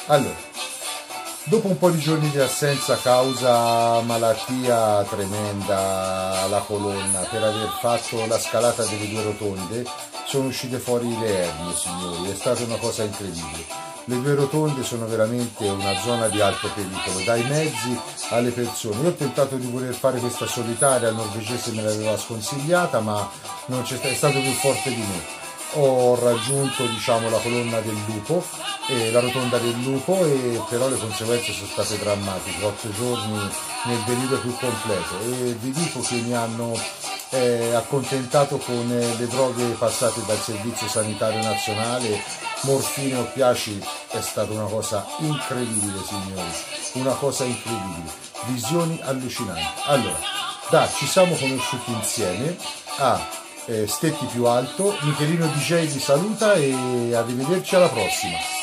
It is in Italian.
Allora, dopo un po' di giorni di assenza causa malattia tremenda alla colonna per aver fatto la scalata delle due rotonde, sono uscite fuori le ernie, signori, è stata una cosa incredibile. Le due rotonde sono veramente una zona di alto pericolo, dai mezzi alle persone. Io ho tentato di voler fare questa solitaria, il norvegese me l'aveva sconsigliata, ma non c'è, è stato più forte di me. Ho raggiunto, diciamo, la colonna del lupo, la rotonda del lupo, e però le conseguenze sono state drammatiche, 8 giorni nel delirio più completo, e vi dico che mi hanno accontentato con le droghe passate dal Servizio Sanitario Nazionale, morfine e oppiaci. È stata una cosa incredibile, signori, una cosa incredibile, visioni allucinanti. Allora, ci siamo conosciuti insieme a Stetti più alto. Michelino DJ vi saluta e arrivederci alla prossima.